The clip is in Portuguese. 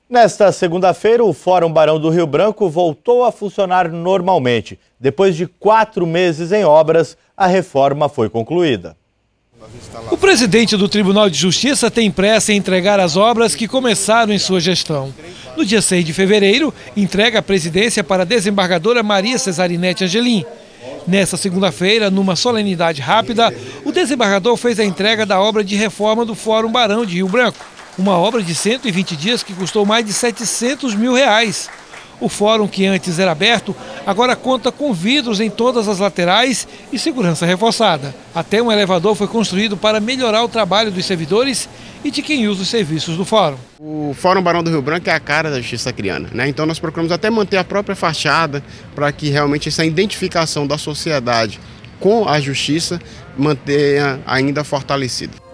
Nesta segunda-feira, o Fórum Barão do Rio Branco voltou a funcionar normalmente. Depois de 4 meses em obras, a reforma foi concluída. O presidente do Tribunal de Justiça tem pressa em entregar as obras que começaram em sua gestão. No dia 6 de fevereiro, entrega a presidência para a desembargadora Maria Cesarinete Angelim. Nesta segunda-feira, numa solenidade rápida, o desembargador fez a entrega da obra de reforma do Fórum Barão de Rio Branco. Uma obra de 120 dias que custou mais de R$700 mil. O fórum, que antes era aberto, agora conta com vidros em todas as laterais e segurança reforçada. Até um elevador foi construído para melhorar o trabalho dos servidores e de quem usa os serviços do fórum. O Fórum Barão do Rio Branco é a cara da justiça acriana, né? Então nós procuramos até manter a própria fachada para que realmente essa identificação da sociedade com a justiça mantenha ainda fortalecida.